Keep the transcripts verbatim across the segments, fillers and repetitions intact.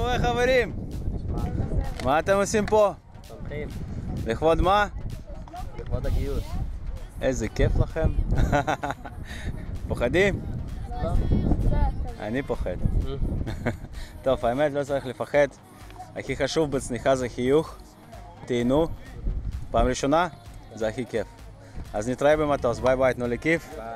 קורה חברים? מה אתם עושים פה? תומכים. לכבוד מה? לכבוד הגיוס. איזה כיף לכם. פוחדים? לא. אני פוחד. טוב, האמת לא צריך לפחד. הכי חשוב בצניחה זה חיוך. תהנו. פעם ראשונה? זה הכי כיף. אז נתראה במטוס. ביי ביי, תנו לי כיף. ביי.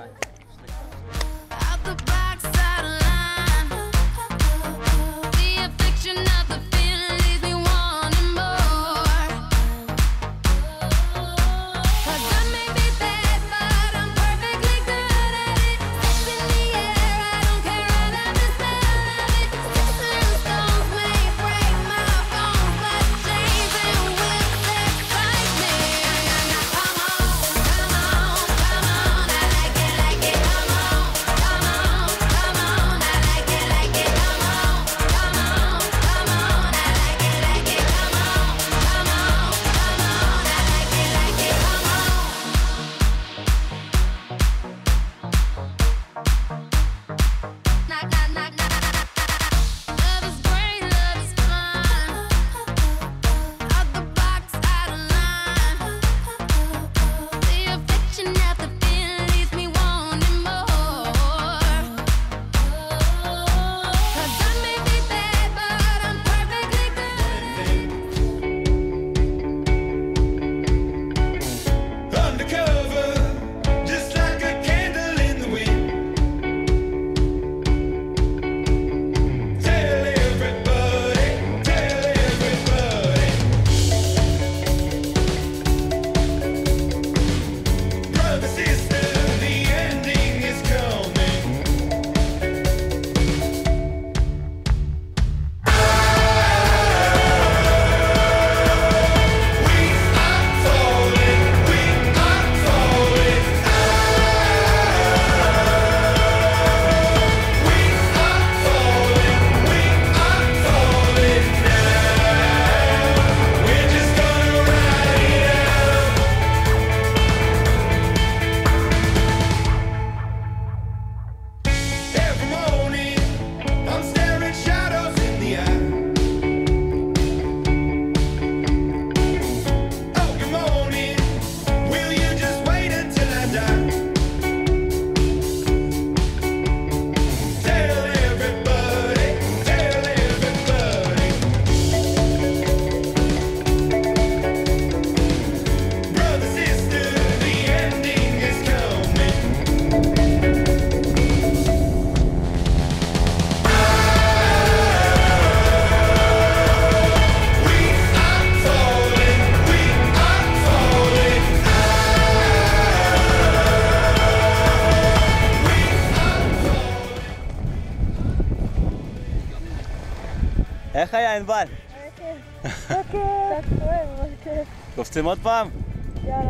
איך היה ענבל? היה כיף. היה כיף. קצת כואב, אבל כיף. קופצים עוד פעם? יאללה.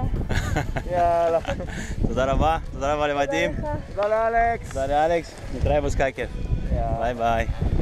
יאללה. תודה רבה, תודה רבה לבדים. תודה לך. תודה לאלכס. תודה לאלכס, נתראה בסקייקר. ביי ביי.